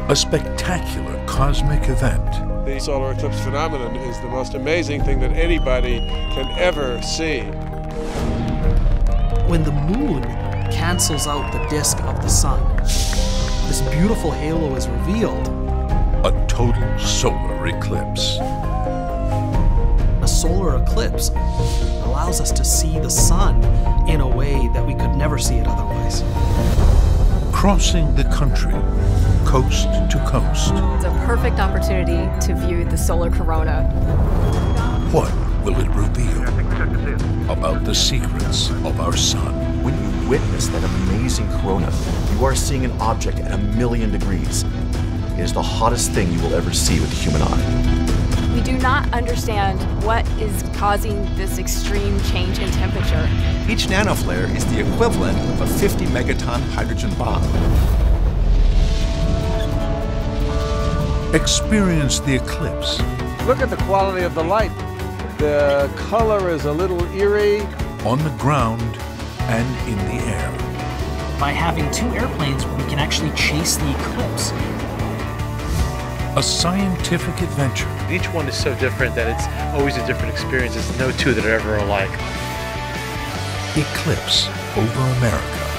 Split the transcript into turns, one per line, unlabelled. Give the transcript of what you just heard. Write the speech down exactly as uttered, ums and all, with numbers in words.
A spectacular cosmic event.
The solar eclipse phenomenon is the most amazing thing that anybody can ever see.
When the moon cancels out the disk of the sun, this beautiful halo is revealed.
A total solar eclipse.
A solar eclipse allows us to see the sun in a way that we could never see it otherwise.
Crossing the country, coast to coast.
It's a perfect opportunity to view the solar corona.
What will it reveal about the secrets of our sun?
When you witness that amazing corona, you are seeing an object at a million degrees. It is the hottest thing you will ever see with the human eye.
We do not understand what is causing this extreme change in temperature.
Each nanoflare is the equivalent of a fifty megaton hydrogen bomb.
Experience the eclipse.
Look at the quality of the light. The color is a little eerie.
On the ground and in the air.
By having two airplanes, we can actually chase the eclipse.
A scientific adventure.
Each one is so different that it's always a different experience. There's no two that are ever alike.
Eclipse over America.